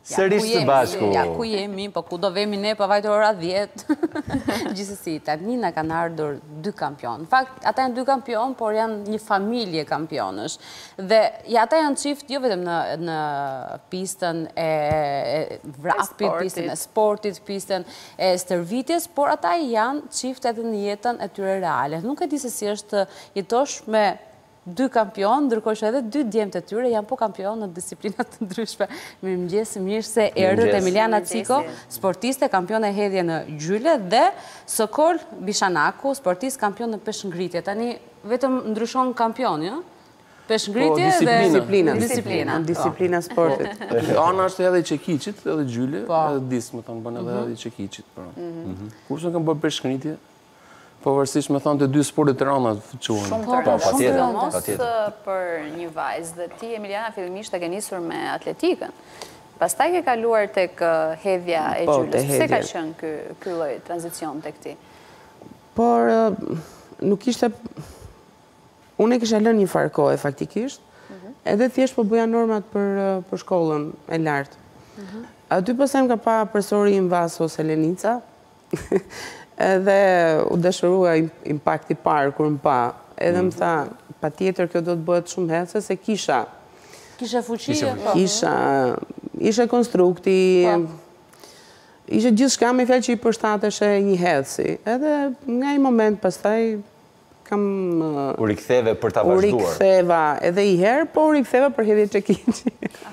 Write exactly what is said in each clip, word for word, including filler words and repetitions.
Sërish së bashku. Ja, ku jemi, po ku do vemi ne pavajtur ora dhjetë. Gjithsesi, tani na kanë ardhur dy kampion. Në fakt, ata janë dy kampion, por janë një familje kampionësh. Dhe ja, ata janë çift jo vetëm në në pistën e vrapit, pistën e sportit, pistën e stërvitjes, por ata janë çift edhe në jetën e tyre reale. Nuk e di se si është jetosh me dy kampion, ndërkohë që edhe dy djemtë e tyre janë po kampion në disiplinat të ndryshme. Mirëmëngjes, mirë se erdhët Emiliana Ciko, sportiste, kampion e hedhje në gjyle, dhe Sokol Bishanaku, sportist, kampion në peshngritje. Tani vetëm ndryshon kampion, jo? Peshngritje dhe disiplina. Disiplina. Disiplina sportit. Ana është edhe çekiçit, edhe gjyle, edhe dis, më thonë, bën edhe çekiçit. Kurse kam bërë peshngritje, pavarësisht me thonë të dy sportet të rënda të quhen. Shumë të rënda, mos për një vajzë. Dhe ti, Emiliana, fillimisht e ke nisur me atletikën. Pastaj ke kaluar tek hedhja e gjylës. Pse ka qenë ky lloj tranzicion tek ti? Por nuk ishte... Unë e kisha lënë një farë kohë faktikisht, edhe thjesht po bëja normat për shkollën e lartë. Aty pastaj më ka pa profesori Vaso Selenica, edhe u dëshërua impakti parë kur më pa. Edhe më tha, pa tjetër kjo do të bëhet shumë hece, se kisha... Kisha fuqi? Kisha... Ishe konstrukti... Ishe gjithë shka me fjallë që i përshtateshe një heci. Edhe nga i moment pastaj kam... U riktheve për ta vazhduar? U riktheva edhe i herë, po u riktheva për hedhje çekiçi.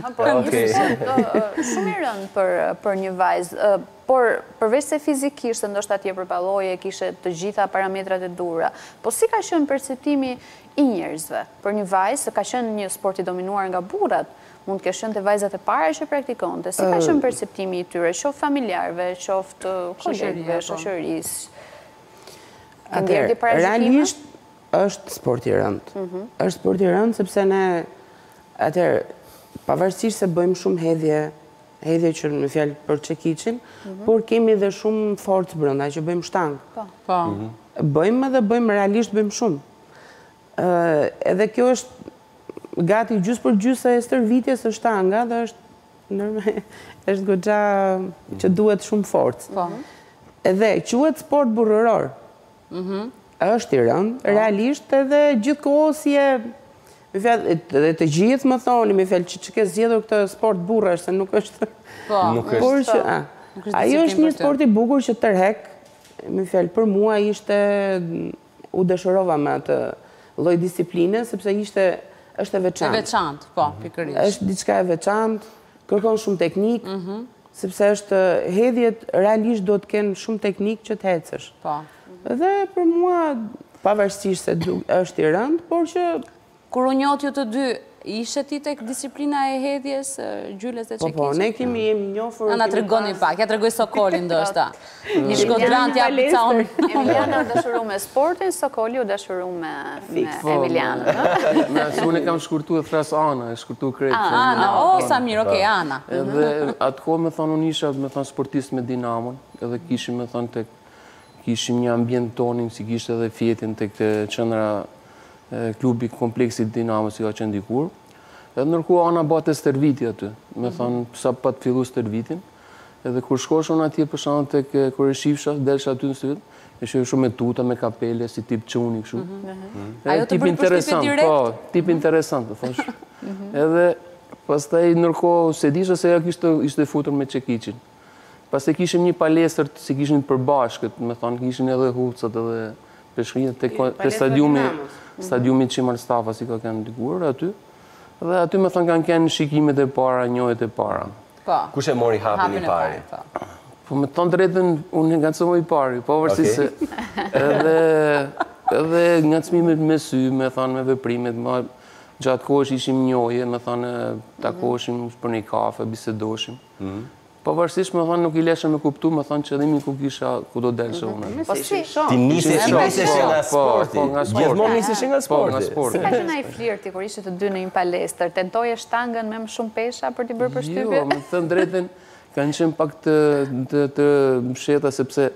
Shumë i rëndë për një vajzë. Por përveç se fizikisht, ndoshta atje përballojë, kishe të gjitha parametrat e dura, po si ka qenë perceptimi i njerëzve për një vajzë, se ka qenë një sport i dominuar nga burrat, mund të kesh qenë te vajzat e para që praktikonte, si ka qenë perceptimi i tyre, qoftë familjarëve, qoftë kolegëve, shoqërisë? Atëherë, realisht është sport i rëndë. Është sport i rëndë sepse ne atëherë, pavarësisht se bëjmë shumë hedhje, hedhje që në fjalë për çekiçin, por kemi dhe shumë forcë brenda që bëjmë shtangë. Po. Bëjmë edhe bëjmë realisht bëjmë shumë. Edhe kjo është gati gjysë për gjysë e stërvitjes së shtanga dhe është është goxha që duhet shumë forcë. Po. Edhe quhet sport burrëror. Është i rëndë, realisht edhe gjithkohësje dhe të gjithë më thoni, me fjallë që që ke zgjedhur këtë sport burrash, se nuk është... Nuk është... Ajo është një sport i bukur që tërhek, me fjallë për mua ishte... U dëshërova me atë lloj disipline, sepse ishte... është e veçantë. E veçantë, po, pikërisht. është diçka e veçantë, kërkon shumë teknik, sepse është hedhjet realisht do të kenë shumë teknik që të hecësh. Po. Dhe për mua, pavarësisht se është i rëndë, por që... Kur u njohët ju të dy, ishe ti tek disiplina e hedhjes, gjyles dhe çekiçit? Po, po, ne kemi jemi njohur... Na tregoni pak, ja tregoj Sokolin ndoshta. Një shkodrant ja picaon. Emiliana u dashuru me sportin, Sokoli u dashuru me Emiliana. Unë kam shkurtuar thras Ana, e shkurtuar krejt. Ana, o, sa mirë, okej, Ana. Edhe atë kohë me thonë unë isha me thonë sportist me Dinamon, edhe kishim me thonë tek kishim një ambient tonin, si kishte edhe fjetin tek qendra klubi kompleksit Dinamo si ka qenë dikur. Edhe nërkohë Ana bate stërviti aty, me thonë sa pa të fillu stërvitin. Edhe kur shkosh unë atje për shkak tek kur e shifsha, delsha aty në stërvit, e shoh shumë me tuta, me kapele, si tip çuni kështu. Ajo të bën përshtypje direkt. Po, tip interesant, thosh. Edhe pastaj nërkohë se disha se ajo kishte ishte futur me çekiçin. Pastaj kishim një palestër si kishin përbashkët, me thonë kishin edhe hucat edhe peshqinjet te stadiumi stadiumi Çimar Stafa si ka kanë dikur aty. Dhe aty me thonë kanë kanë shikimet e para, njohjet e para. Po. Kush e mori hapin i pari? Po me thonë drejtën, unë ngacmoj i pari, pavarësisht se edhe edhe ngacmimet me sy, me thonë me veprimet, më gjatë kohësh ishim njohje, me thonë takoheshim për një kafe, bisedoshim. Pavarësisht me thonë nuk i leshe me kuptu, me thonë që dhemi ku kisha, ku do delshe unë. Po si? Ti niseshe nga sporti. Gjithmonë niseshe nga sporti. Si ka qenë ai flirti kur ishte të dy në një palestër? Tentoje shtangën me më shumë pesha për t'i bërë përshtypje? Jo, me thënë drejtën, kanë qenë pak të msheta, sepse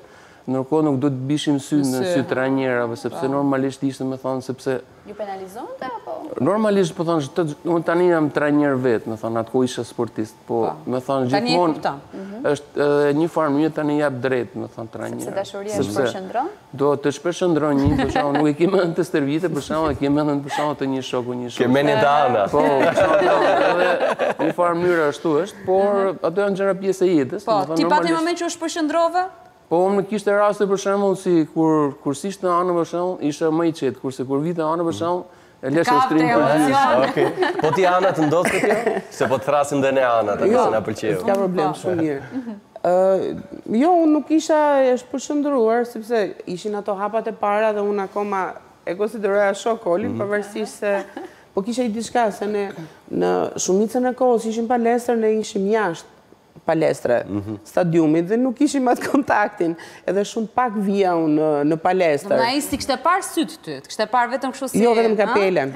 Nërkohë nuk do të bishim sy në sy trajnerave, sepse normalisht ishte me thonë, sepse... Ju penalizonte, apo? Normalisht, po thonë, unë tani jam trajner vetë, me thonë, atë ko ishe sportist, po, me thonë, gjithmonë, është një farë mënyrë tani jap drejt, me thonë, trajner. Sepse dashuria është përshëndron? Do të shpërshëndron një, për shumë, nuk e kime në të stërvite, për shumë, e kime në për shumë të një shoku, një shoku. Keme një të ana. Po, për shumë, edhe një farë mënyrë ashtu është, por ato janë gjëra pjesë e jetës. Po, ti pati moment që është përshëndrove? Po, më kishte raste për shembull si kur kur sishte anë për shembull, isha më i qetë, kurse kur vite anë për shembull, e lesh shtrim për gjithë. Okej. Po ti Ana të ndodh këtë? Se po të thrasim dhe ne Ana, ta se na pëlqeu. S'ka problem, shumë mirë. Jo, unë nuk isha e përshëndruar, sepse ishin ato hapat e para dhe unë akoma e konsideroja shok Olin, pavarësisht se po kisha i diçka se ne në shumicën e kohës ishim palestër, ne ishim jashtë palestre, stadiumit, dhe nuk ishim atë kontaktin, edhe shumë pak vija unë në palestër. Në i si kështë e parë sytë ty, kështë e parë vetëm kështu si... Jo, vetëm kapelen.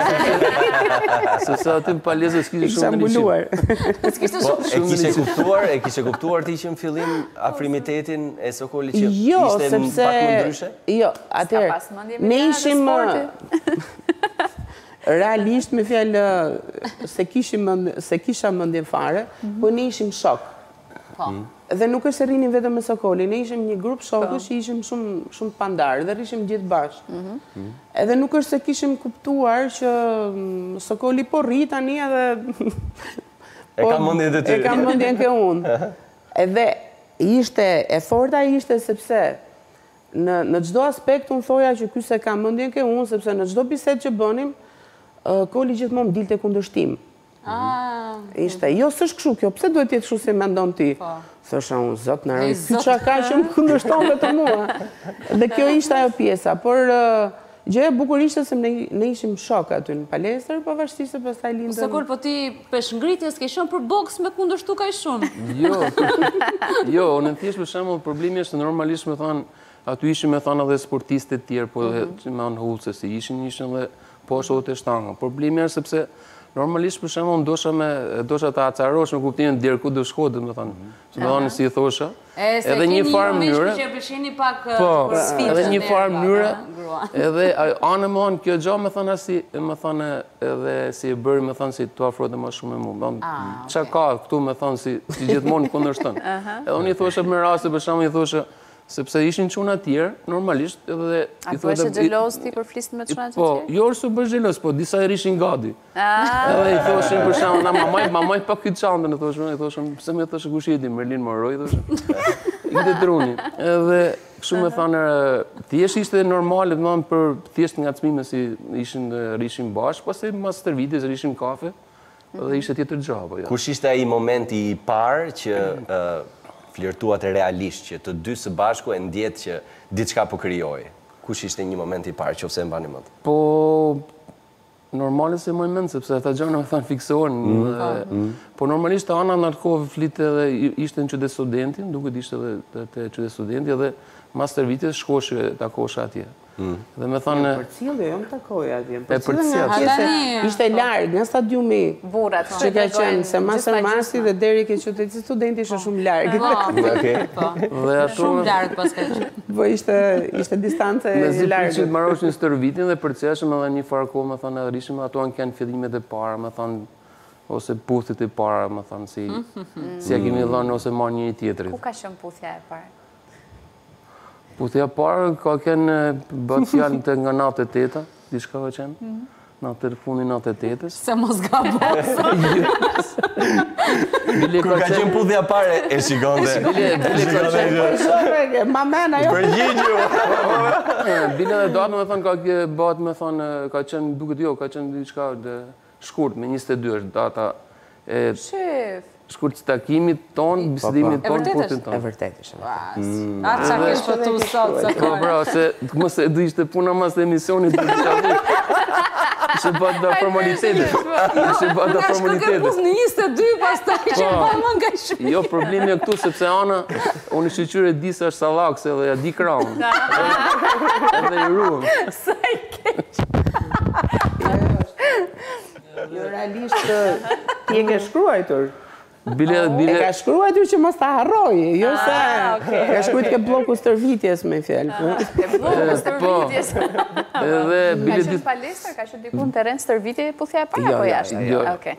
Sepse aty në palestër s'kishte shumë në mbuluar. S'kishte shumë E kishe kuptuar, e kishe kuptuar ti që në fillim afrimitetin e Sokolit që Jo, ishte sepse... pak më ndryshe? Jo, atëherë, ne ishim... Realisht me fjallë se kisha mëndjen fare, po ne ishim shok. Dhe nuk është se rinin vetëm me Sokolin, ne ishim një grup shokës që ishim shumë pandarë dhe rishim gjithë bashkë. Edhe nuk është se kishim kuptuar që Sokoli po rri tani edhe... E ka mëndjen të ty. E ka mëndjen ke unë. Edhe ishte, e forta ishte sepse në gjdo aspekt unë thoja që ky se ka mëndjen ke unë, sepse në gjdo biset që bënim, Koli gjithmonë dilte kundërshtim. Ishte, jo s'është kështu kjo, pse duhet jetë kështu se mendon ti? Thosha unë, zot në rëjë, ky qa ka që më kundërshton vetë mua. Dhe kjo ishte ajo pjesa, por gjë e bukur ishte se ne ishim shok aty në palestër, pavarësisht se pastaj lindën. Sokol, po ti pesh ngritjes ke qenë për boks me kundërshtu kaq shumë. Jo, jo, në thjesht për shembull problemi është normalisht me thonë, aty ishim me thonë edhe sportistë të tjerë, po edhe me anë hulse, se ishin ishin edhe poshtë të shtanga. Problemi është sepse normalisht për shembull ndosha me dosha ta acarosh në kuptimin deri ku do shkohet, domethënë. Se do thonë si i thosha. Edhe një farë mënyre që pëlqeni pak për sfidën. Edhe një farë mënyre. Edhe anë më thonë kjo gjë më thonë si më thonë edhe si e bëri më thonë si tu afrohet më shumë me mua. Çka ka këtu më thonë si gjithmonë kundërshton. Edhe unë i thosha me raste për shembull i thosha sepse ishin çuna të tjerë, normalisht, edhe... A po eshe gjelos ti për flisën me çuna të tjerë? Po, jo është bësh gjelos, po disa e rishin gati. Edhe i thoshin për shembull, na mamaj, mamaj pa këtë çantën, e thoshën, i thoshën, pse më thoshë kush jeti, Merlin Moroj, thoshën. Ikte truni. Edhe kështu më thanë, thjesht ishte normale, domethënë për thjesht ngacmime si ishin rishin bashkë, pastaj mas stërvitjes rishin kafe, edhe ishte tjetër gjë apo jo. Kush ishte ai momenti i parë që flirtuat e realisht, që të dy së bashku e ndjet që diçka po krijoi? Kush ishte një moment i parë, qofse e mbani mend? Po, normale se më mend, sepse ata gjëra më thanë fiksohen. Po normalisht Ana në atë kohë flitte edhe ishte në qytet studentin, duket ishte edhe te qytet studenti, edhe mas stërvitjes shkoshe takosha atje. Dhe me thonë... Për cilë, jo më takoja atje. E për cilë. Ishte largë, nga stadiumi. Burat. Që ka qenë, se masër masi dhe deri ke qytetit studenti ishte shumë largë. Shumë largë pas ka qenë. Po ishte distance largë. Me zipin që të marosh një stërvitin dhe përceshëm edhe një farë kohë, me thonë, edhe rishim ato anë kënë fillimet e para, me thonë, ose puthit e para, me thonë, si ja kemi dhënë ose marrë një i tjetërit. Ku ka qenë puthja e parë? Puthja parë ka kënë bëtë fjallën të nga natë e teta, diçka ka qenë, natë të fundi natë e tetës. Se mos ga bosa. Kur ka qenë puthja parë, e shikonde. Ma mena, jo. Përgjigju. Bile dhe datë me thonë, ka bëtë me thonë, ka qenë duket jo, ka qenë diçka shkurt, me njëzet e dy është data. Shif. Shkurt që takimit tonë, bisedimit tonë, putin tonë. E vërtet është. A qa kesh për tu sot, se Po, bra, se mëse e du ishte puna mas të emisionit të të qavu. Ishe bat da formalitetet. Ishe bat da formalitetet. Ka pus në njëzet e dy, pas ta ishe bat më nga shumë. Jo, problemi e këtu, sepse Ana, unë i shqyqyre di se është salakse dhe ja di kraun. Edhe i ruëm. Sa i keq. Jo, realisht, ti e ke shkruajtur. E ka shkruar aty që mos ta harroj, jo se ka shkruar ke bloku stërvitjes me fjalë. Ke bloku stërvitjes. Edhe Ka qenë palestër, ka qenë diku në terren stërvitje puthja e parë apo jashtë? Jo, Okej.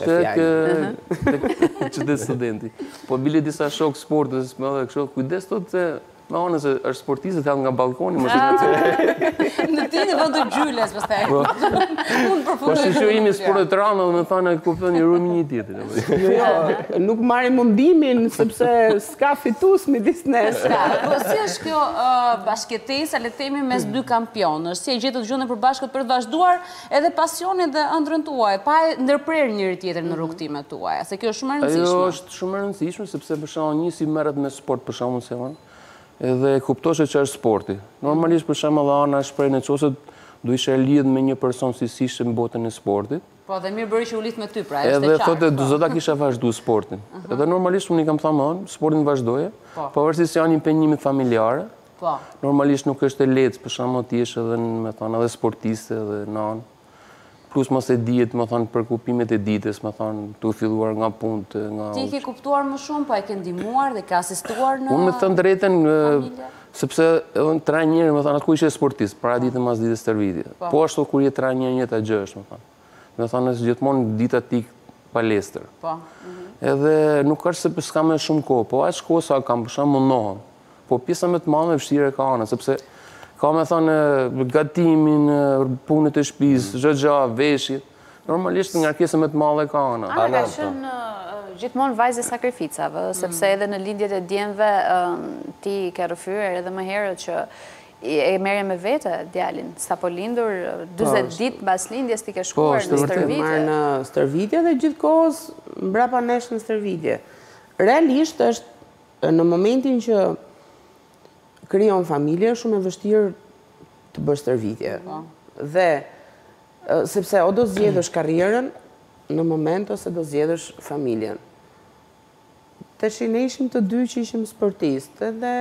tek që dhe studenti. Po bile disa shok sportës, me dhe kështu, kujdes tot se me onës është sportistët kanë nga balkoni, mos e Në ti në vënd të gjylles, pëstaj. Unë Po përfundoj. shqyrimi sportet rana dhe me thane kupton një rrëmi një tjetër. Jo, jo, nuk marri mundimin sepse s'ka fitus midis nesh. Po si është kjo bashkëtesa, le të themi, mes dy kampionësh? Si e gjetët gjendën për bashkët për të vazhduar edhe pasionin dhe ëndrrën tuaj, pa e ndërprer njëri tjetrin në rrugtimet tuaja, se kjo është shumë e Ajo rëndësishme. është shumë e rëndësishme, sepse për shembull një si merret me sport për shembull se unë, edhe kuptosh që është sporti. Normalisht për shembull ana shpreh në çose do ishe lidh me një person si ishte në botën e sportit. Po dhe mirë bëri që u lidh me ty, pra, është e Edhe qartë. thotë do zota kisha vazhdu sportin. Edhe normalisht unë i kam thënë, "On, sportin vazhdoje." Pavarësisht se janë impenjimit familjare. Po. Normalisht nuk është e lehtë, për shembull ti je edhe me thënë edhe sportiste edhe nan. Plus mos e dihet, më thënë përkupimet e ditës, më thënë tu filluar nga punë, nga Ti ke kuptuar më shumë, po e ke ndihmuar dhe ke asistuar në Unë me thënë drejten, familje? sepse edhe në trajneri, më thënë, atë ku ishe sportist, para ditë mas ditës stërvitje. Po ashtu kur je trajneri një të gjësh, më thënë. Me thënë, është gjithmonë dita tik palestër. Po. Edhe nuk është se s'kam me shumë kohë, po aq kohë sa kam për shembull mundohem. Po pjesa më të madhe e vështirë ka ana, sepse ka me thënë gatimin, punët e shtëpisë, çdo gjë, veshjet. Normalisht ngarkesa më të madhe ka ana. Ana ka qenë gjithmonë vajzë e sakrificave, sepse edhe në lindjet e djemve ti ke rrëfyer edhe më herët që e merje me vete djalin, sa po lindur, dyzet ditë mbas lindjes ti ke shkuar në stërvitje. Marrë në stërvitje dhe gjithkohës mbrapa nesh në stërvitje. Realisht është në momentin që krijon familje shumë e vështirë të bësh stërvitje. Dhe sepse o do zgjedhësh karrierën në moment ose do zgjedhësh familjen. Tash ne ishim të dy që ishim sportistë dhe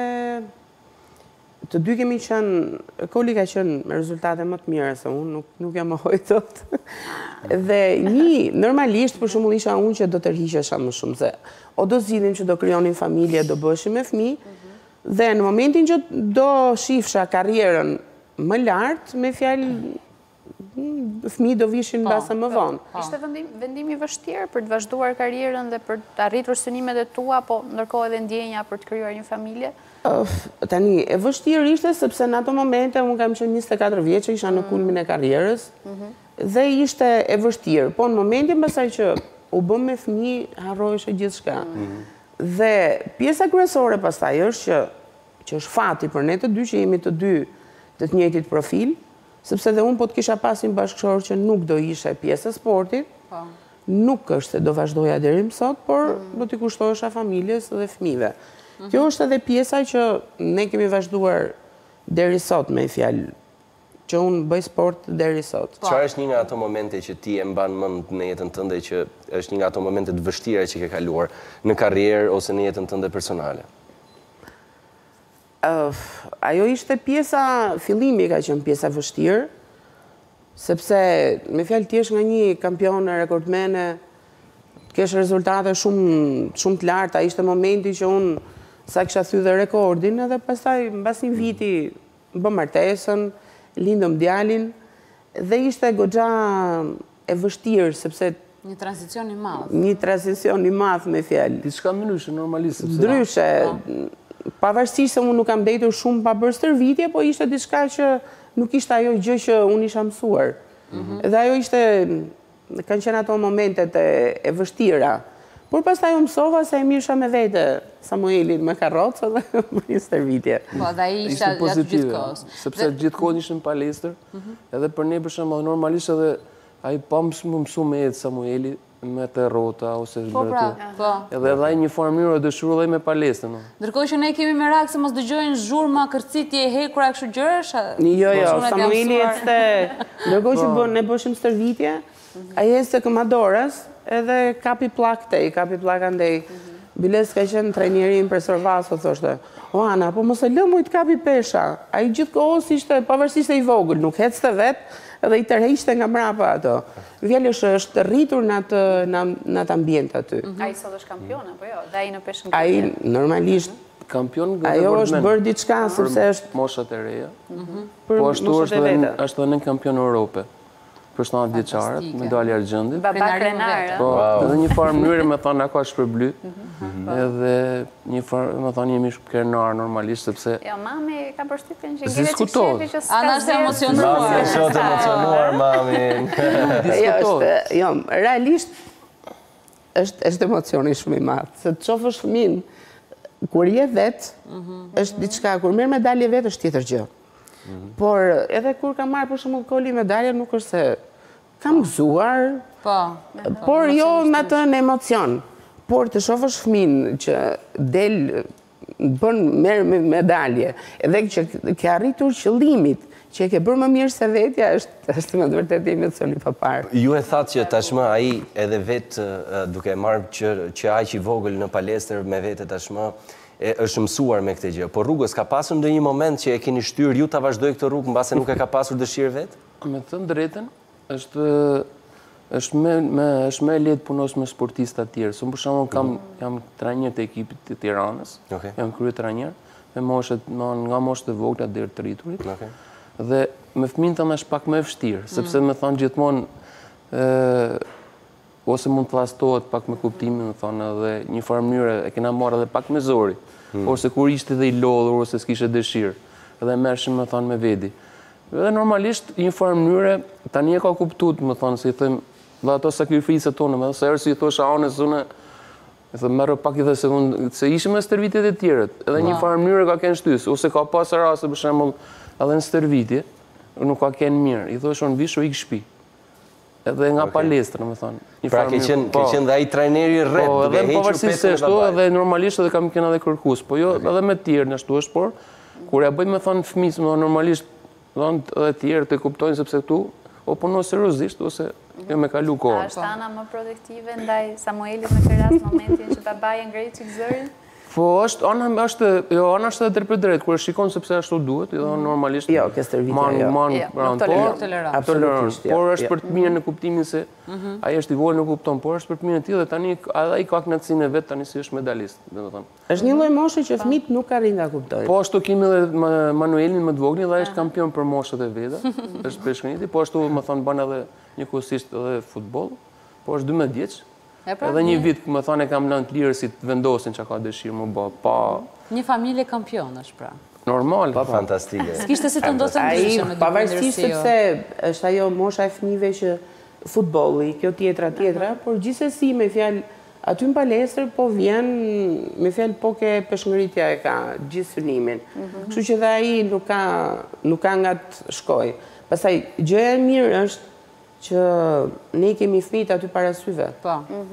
të dy kemi qenë, Koli ka qenë me rezultate më të mira se unë, nuk, nuk jam më hojtot. Dhe një, normalisht për shembull isha unë që do të rriqesha më shumë, se o do zgjidhim që do krijonim familje, do bëshim me fëmijë, dhe në momentin që do shifsha karrierën më lart, me fjalë fëmijë do vishin mbase më vonë. Ishte vendimi i vështirë për të vazhduar karrierën dhe për të arritur synimet e tua, po ndërkohë edhe ndjenja për të krijuar një familje? Tani, e vështirë ishte sepse në ato momente unë kam qenë njëzet e katër vjeçë, isha në kulmin e karrierës, dhe ishte e vështirë. Po në momentin pasaj që u bëm me fëmijë, harroheshe gjithçka. Dhe pjesa kryesore pastaj është që që është fati për ne të dy që jemi të dy të të njëjtit profil, sepse dhe unë po të kisha pasin bashkëshorë që nuk do ishe pjesë e sportit, nuk është se do vazhdoja deri më sot, por do t'i kushtohesha familjes dhe fëmijëve. Kjo është edhe pjesa që ne kemi vazhduar deri sot me fjalë, që unë bëj sport deri sot. Çfarë është një nga ato momente që ti e mban mend në jetën tënde që është një nga ato momente të vështira që ke kaluar në karrierë ose në jetën tënde personale? Ajo ishte pjesa, fillimi ka qenë pjesa vështirë, sepse me fjalë ti je nga një kampione rekordmene, kesh rezultate shumë shumë të larta, ishte momenti që unë sa kisha thyer rekordin, edhe pastaj mbas një viti bëm martesën, lindëm djalin, dhe ishte goxha e vështirë, sepse Një tranzicion i madh. Një tranzicion i madh me fjalë. Diçka ndryshe, normalisht. Ndryshe, pavarësisht se unë nuk kam ndetur shumë pa bërë stërvitje, po ishte diçka që nuk ishte ajo gjë që unë isha mësuar. Dhe ajo ishte, kanë qenë ato momentet e vështira. Por pastaj u mësova se e mirësha me vete Samuelin me karrocë dhe bëri stërvitje. Po, dhe ai ishte atë gjithkohës. Sepse gjithkohën ishte në palestër, edhe për ne për shembull normalisht edhe ai pa më mësu me jetë Samueli me të rrota ose Po, pra, po. Edhe edhe ai një farë mënyrë dëshiroi me palestën. Ndërkohë që ne kemi merak se mos dëgjojnë zhurma, kërcitje, hekura kështu gjërash. Jo, jo, Samueli ecte, ndërkohë që bën ne bëshim stërvitje, ai ecte Këmadoras, edhe kapi plak tej, kapi plak andej. Biles ka qenë trajneri im profesor Vaso, thoshte, o Ana, po mos e lë mu i të kapi pesha. A i gjithë kohës ishte, pavarësisht e i vogël, nuk hecë të vetë, edhe i tërheqte nga mrapa ato. Vjallësh është rritur në atë, në atë ambient aty. A i sot është kampion, apo jo? Dhe a i në peshën A i normalisht, Kampion ajo është bërë diçka, sepse është... Moshat e reja. për Po ashtu moshat është e edhe veta. është edhe në kampion Europe. Për shtatë vjeçarët, medalja argjendit. Baba krenar, Po, edhe një farë mënyrë me thonë na ka shpërbly. Edhe një farë, me thonë jemi krenar normalisht, sepse... Jo, mami ka përshtypjen që Si gjeve që diskutohet. shefi që s'ka Ana është zezë. emocionuar. Mami është shumë të emocionuar, mami. Jo, është, jo, realisht është është emocioni shumë i madh, se të shofësh fëmin kur je vet, është diçka, kur merr medalje vet është tjetër gjë. Por edhe kur kam marrë për shembull koli medalje nuk është se kam gëzuar, Po. por jo me atë në emocion. Por të shofësh fëmin që del bën merr me medalje, edhe që ke arritur qëllimit, që e ke bërë më mirë se vetja, është është me të vërtetë emocion i papar. Ju e thatë që tashmë ai edhe vetë duke marrë që, që aq i vogël në palestër me vete tashmë e është mësuar me këtë gjë. Por rrugës ka pasur ndonjë moment që e keni shtyrë ju ta vazhdoj këtë rrugë mbase nuk e ka pasur dëshirë vetë? Me të thënë drejtën, është është më më është më lehtë punosh me sportistë të tjerë. Unë për shembull kam jam trajner të ekipit të Tiranës. Okej. Jam krye trajner me moshat nga moshët e vogla deri të rriturit. Okej. Dhe me fëmijën tëmë është pak më e vështirë, sepse më thon gjithmonë ë ose mund të plastohet pak me kuptimin, më thonë, edhe një farë mënyrë e kena marrë edhe pak me zori, ose kur ishte dhe i lodhur, ose s'kishe dëshirë, edhe merrshim, më thonë, me vedi. Edhe normalisht, një farë mënyrë, tani e ka kuptuar, më thonë, si i them, dhe ato sakrificët tonë, me se herë si i thosha anës, unë, e thë merë pak i dhe sekundë, se ishim me stërvitjet e tjerët, edhe një farë mënyrë ka kenë shtys, ose ka pasë raste, për shembull, edhe në stërvitje, nuk ka kenë mirë, i thoshon visho ik shtëpi. Edhe nga palestra, më thonë. Pra ke qenë ke qenë dhe ai trajneri rreth, Po, duke edhe hequr pavarësisht se petën e ashtu, babait. edhe normalisht edhe kam kënë edhe kërkues, po jo, edhe me të tjerë në ashtu është, por kur ja bëjmë, më thonë, fëmijës, më thonë, normalisht, më thonë, edhe të tjerë të kuptojnë sepse këtu, o puno seriozisht, ose jo me kalu A kohën. është Ana më protektive ndaj Samuelit në këtë rast momentin që babai e ngrejë çik zërin? Po është, ana është, jo, ana është edhe drejt për drejt, kur e shikon sepse ashtu duhet, jo normalisht. Jo, ke stërvitja, man, jo. Man, Jo, pranë, nuk por, tolerant. Tolerant. Absolutisht, jo, por është jo. për të mirë në kuptimin se ai është i vogël nuk kupton, por është për të mirë e tij dhe tani edhe ai ka kënaqësinë e vet tani si është medalist, domethënë. Është një lloj moshe që fëmijët nuk arrin ta kuptojnë. Po ashtu kemi edhe Ma- Manuelin më të voglin dhe ai është kampion për moshat e veta, është peshkëniti, po ashtu më thon bën edhe njëkohësisht edhe futboll, po është dymbëdhjetë vjeç. E pra, Edhe një vit, më thonë, e kam lënë të lirë si të vendosin që ka dëshirë më bë, pa një familje kampionësh, pra. normal. Fantastike. S'kishte si të ndosë Ai ndryshme me dy pavarësisht prindër si jo. sepse është ajo mosha e fëmijëve që futbolli, kjo tjetra tjetra, por gjithsesi me fjalë aty në palestër po vjen me fjalë po ke peshngëritja e ka gjithë synimin. Kështu që dhe ai nuk ka nuk ka nga të shkoj. Pastaj gjëja e mirë është që ne kemi fëmijët aty para syve. Po.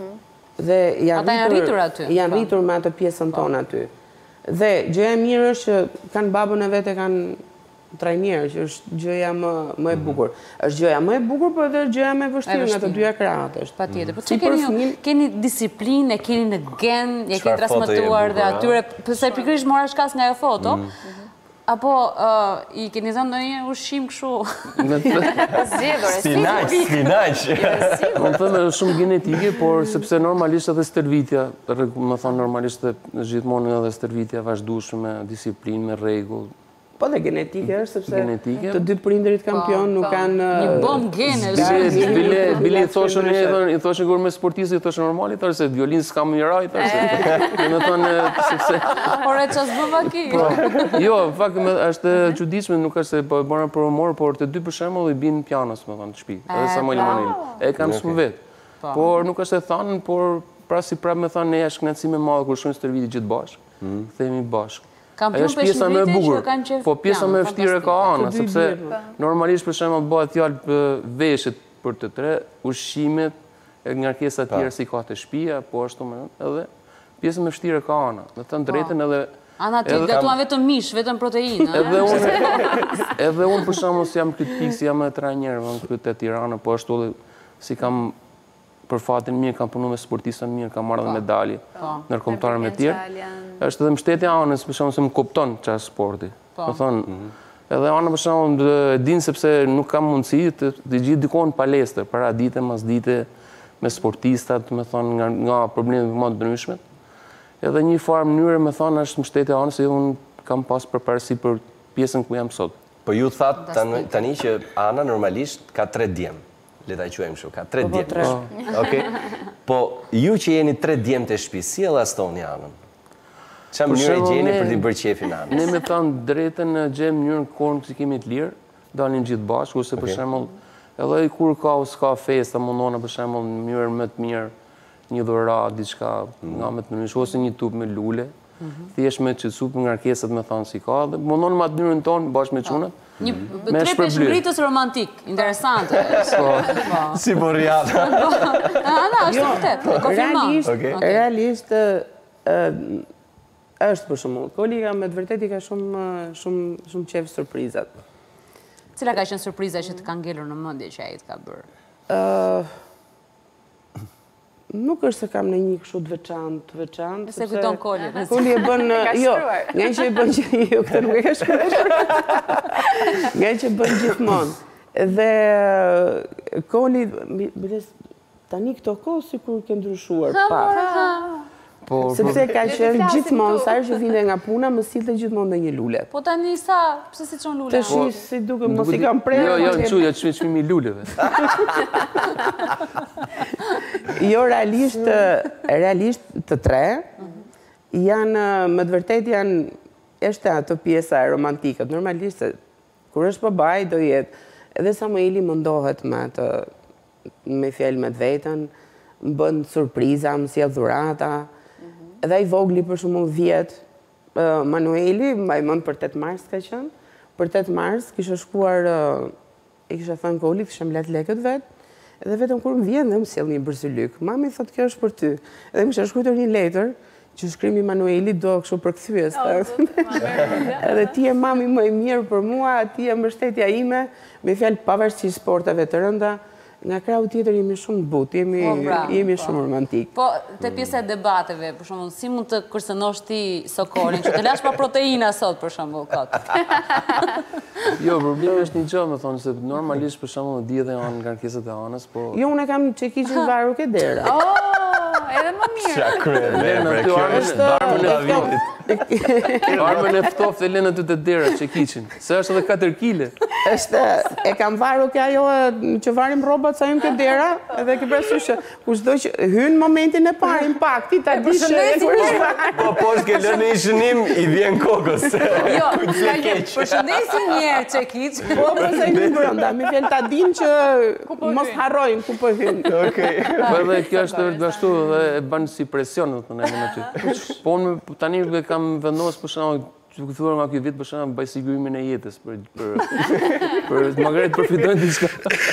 Dhe janë Ata janë rritur aty, Janë po. rritur me atë pjesën tonë aty. Dhe gjëja e mirë është që kanë babën e vetë, kanë trajner, që është gjëja më më e bukur. Është gjëja më e bukur, por edhe gjëja më e vështirë nga të dyja krahët është. Patjetër. Po Si çe për keni ju? fëmijë- Keni disiplinë, e keni në gen, e Çfarë keni transmetuar foto dhe je bukur, atyre, pse pikërisht mora shkas nga ajo foto. Apo ë, i keni dhënë ndonjë ushqim kështu? Me të Zgjedhur, e Spinaq, spinaq. Më thënë është shumë genetike, por sepse normalisht edhe stërvitja, rreg- më thonë normalisht edhe gjithmonë edhe stërvitja vazhdueshme, disiplinë, me rregull. Po dhe genetike është, sepse Genetike. të dy prindërit kampion nuk po. kanë... Një bombë genesh. Bile, bile, bile i thoshën, Bile- e thonë- i thoshën kur me sportistë, i thoshën normal, i thoshën se violin s'ka më i raj, i thoshën. Dhe me thonë, sepse... Ore ç'as bëva ki? Jo, në fakt me- është e çuditshme, nuk është se po e bëra për humor, por të dy për shembull i bin pianos, më thonë, në shtëpi. Edhe Samuel Manuel. E kam shumë vet. Por nuk është e thanë, por pra si prapë me thanë ne është kënaqësi më e madhe kur shkojmë stërviti gjithë bashkë. Kthehemi bashkë. Kampion Ajo është pjesa më e peshqyriti bukur. që kanë qef Po pjesa piano, më e vështirë ka ana, Të dy sepse bjerë, normalisht për shembull bëhet fjalë për veshjet për të tre, ushqimet, e ngarkesa të tjera si ka të shtëpia, po ashtu më edhe pjesa më e vështirë ka ana. Me të thënë drejtën edhe Ana ti Edhe- gatuan vetëm mish, vetëm proteinë. ëh? Edhe unë, edhe unë për shembull si jam kritik, si jam e trajner, më këtu te Tirana, po ashtu edhe si kam për fatin mirë, kam punu me sportistën mirë, kam marrë dhe medalje, nërkombëtare me tjerë. Është edhe mbështetja anës, për shembull, se më kupton çfarë është sporti. Më thonë, edhe ana për shembull e din sepse nuk kam mundësi të gjithë dikon palestër, para dite, mas dite, me sportistat, me thonë, nga, nga problemet më të ndryshme. Edhe një farë mënyrë, me thonë, është mbështetja anës, se unë kam pas përparësi për pjesën ku jam sot. Po ju thatë tani, tani që Ana normalisht ka tre djemë. Le ta quajmë kështu, ka tre djemë. Okej. Po ju që jeni tre djemë të shtëpi, si e llastoni Anën? Çfarë mënyrë gjeni për t'i bërë qefin Anës? Ne me thënë drejtën gjejmë mënyrën kohën që kemi të lirë, dalin gjithë bashkë, ose për shembull, edhe kur ka ose ka festa, mundona për shembull në mënyrë më të mirë, një dhuratë, diçka nga më të ndryshme, ose një tub me lule. Thjesht me qetësu për ngarkesat me thonë si ka, dhe mundon më atë mënyrën tonë bashkë me çunat. Një tre peshngritës romantik, interesante. Si borjata. Ana, është vërtet, konfirmon. Realisht është për shembull, Koli ka me të vërtet i ka shumë shumë shumë qejf surprizat. Cila ka qenë surpriza që të ka ngelur në mendje që ai të ka bërë? Nuk është se kam në një kështu të veçantë, të veçantë. Se kujton Koli. Koli e bën, jo, nga që e bën që jo, këtë nuk e ka shkruar. Nga që bën gjithmonë. Dhe Koli, tani këto kohë sikur ke ndryshuar pak. Sepse ka qenë gjithmonë, sa herë që vinte nga puna, më sillte gjithmonë në një lule. Po tani sa, pse si çon lule? Të shi si duke mos i kam prerë. Jo, jo, çu, ja çmimi i luleve. Jo, realisht, realisht të tre, janë, më të vërtet janë, është ato pjesa romantike. Normalisht, kur është babaj, do jetë, edhe Samueli mundohet me të, me fjalë me të vetën, më bën surpriza, më sjell dhurata. Edhe i vogli për shembull vjet, Manueli, mbaj mend për tetë mars ka qenë. Për tetë mars kisha shkuar, i kisha thënë Kolit, kisha mbledh lekët vet. Edhe vetëm kur më vjen dhe më sjell një bërzylyk. Mami thotë kjo është për ty. Edhe më kisha shkruar një letër që shkrimi Manueli do kështu përkthyes. Edhe ti je mami më e mirë për mua, ti je mbështetja ime, me fjalë pavarësisht sporteve të rënda. Nga krahu tjetër jemi shumë butë, jemi shumë romantik. Po, te pjesa e debateve, për shembull, si mund të kërcënosh ti Sokolin, që të lash pa proteina sot, për shembull, kot? Jo, problemi është një gjë, më thonë, se normalisht, për shembull, di edhe janë ngarkesat e Anës, po... Jo, unë kam çekiçin varur ke dera. Oh, edhe më mirë. Qa kreve, kjo armën e vitit. Armën e ftoft e lenë të të dera, çekiçin. Se është edhe katër kile. Është, e kam varur ke ajo që varim rrobat sa jam ke dera, edhe ke parasysh kushdo që hyn momentin e parë impakti ta dish kur është. Po po s'ke lënë një shënim i vjen kokës. Jo, përshëndesi një herë çekiç. Po po se hyn brenda, më vjen ta dim që mos harrojmë ku po hyn. Okej. Po edhe kjo është ashtu dhe e bën si presion thonë ne aty. Po unë tani kam vendosur për shembull që këthuar nga kjo vit për shembull bëj sigurimin e jetës për për për magret përfitojnë diçka.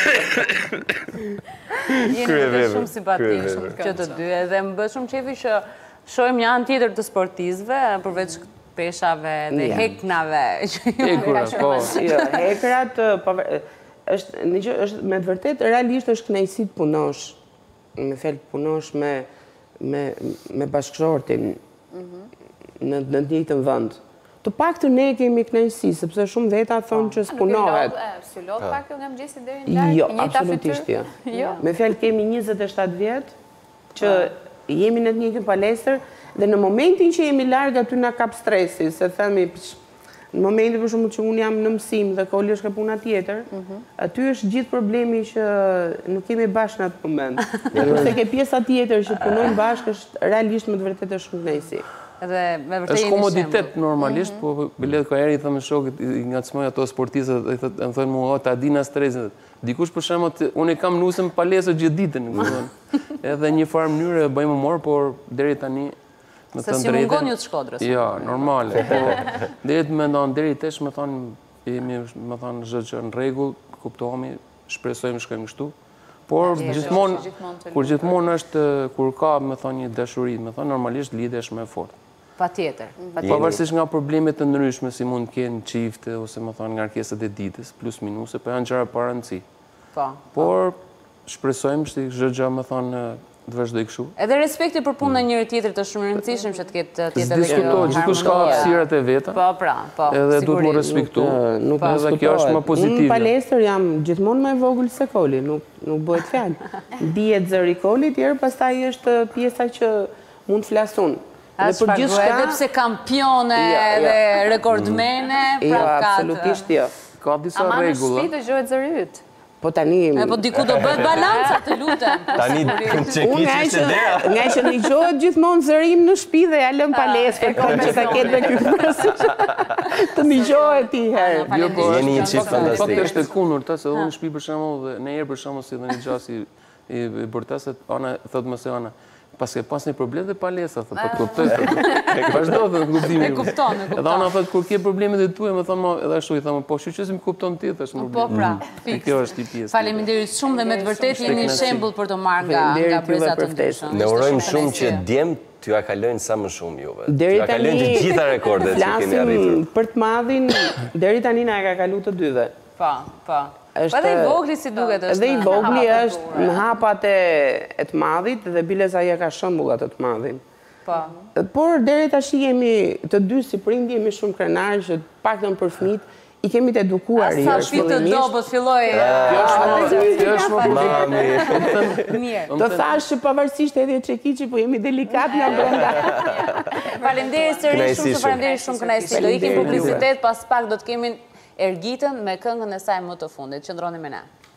Jeni shumë simpatikë që të dy, edhe më bëhet shumë qefi që shohim një anë tjetër të sportistëve përveç peshave dhe heknave. Hekura, po. Jo, hekrat është në gjë është me të vërtet realisht është kënaqësi të punosh, me fjalë punosh me me me bashkëshortin në në të njëjtën vend. Të paktën ne kemi kënaqësi, sepse shumë veta thonë që s'punohet. Si lot pak nga mëngjesi deri në darkë, jo, absolutisht jo. Me fjalë kemi njëzet e shtatë vjet që jemi në të njëjtën palestër dhe në momentin që jemi larg aty na kap stresi, se themi në momentin për shembull që unë jam në mësim dhe Koli është ka puna tjetër, aty është gjithë problemi që nuk kemi bashkë në atë moment. Kurse ke pjesa tjetër që punojnë bashkë është realisht me të vërtetë shumë kënaqësi. Është komoditet normalisht, po bilet ka herë i thëmë shokët, i ngacmoj ato sportistët, i thënë thënë mua, ta dina stresin. Dikush për shembull, unë kam nusëm palesër gjithë ditën, edhe një farë mënyrë e bëjmë morë, por deri tani se si mungon ju të Shkodrës. Ja, normale. Deri të mendon, deri tesh më thonë, jemi më thonë çdo gjë në rregull, kuptohemi, shpresojmë shkojmë kështu. Por gjithmonë, kur gjithmonë është, kur ka më thonë një dashuri, më thonë normalisht lidhja është më e fortë. Patjetër. Pavarësisht nga problemet të ndryshme si mund të kenë çifte ose më thonë ngarkesat e ditës, plus minuse, po janë gjëra pa rëndësi. Po. Por shpresojmë që çdo gjë më thonë të vazhdoj kështu. Edhe respekti për punën e njëri tjetrit është shumë i rëndësishëm që të ketë tjetër edhe kjo Diskutohet, gjithkush ka hapësirat e veta. Po, pra, po. Edhe duhet më respektu. Nuk Edhe kjo është më pozitive. Unë në palestër jam gjithmonë më e vogël se Koli, nuk bëhet fjalë. Dihet zëri Koli, tjerë pastaj është pjesa që mund të flasun. Edhe për gjithçka, edhe pse kampione dhe rekordmene, jo, prap ka. Absolutisht jo. Ka disa Ama në rregulla. shtëpi dëgjohet zëri yt. Po tani... E po diku do bëhet balanca, të lutem. Tani që Unë nga kishte dera. që nga që dëgjohet gjithmonë zërim në shtëpi dhe ja lëm palestër, kom që ta ketë me ky përsi. Të dëgjohet i herë. Jo, po Jeni një çift fantastik. Fakt është e kundërta, se unë në shtëpi për shembull dhe në herë për shembull si dhe një gjasi i bërtaset, ana thot më se ana paske pas një problem dhe palestra, thot, po kuptoj. Vazhdo të kuptimin. E kupton, e kupton. Edhe ana thot kur ke problemet e tua, më thon edhe ashtu i thamë, po shqyqës më kupton ti thash më. Po pra, fiks. Kjo është i pjesë. Faleminderit shumë dhe me të vërtetë jeni shembull për të marrë nga nga breza të ndryshme. Ne urojmë shumë që djem t'ju a kalojnë sa më shumë juve. Deri T'ju a kalojnë të gjitha rekordet që keni arritur. Flasim për të madhin, deri tani na e ka kalu të dyve. Po, po. Po edhe i vogli si duket është. Edhe i vogli është në hapat e të madhit dhe biles aja ka shëmbullat të të madhin. Po. Por deri tash jemi të dy si prindi jemi shumë krenarë që paktën për fëmijët i kemi të edukuar i Sa shpit të dobët filloj. Kjo është më Mami. Mirë. Do thash që pavarësisht edhe çekiçi, po jemi delikat nga brenda. Faleminderit sërish, shumë faleminderit shumë kënaqësi. Do ikim Faleminderit publicitet, pas pak do të kemi Ergitën me këngën e saj më të fundit. Qëndroni me ne.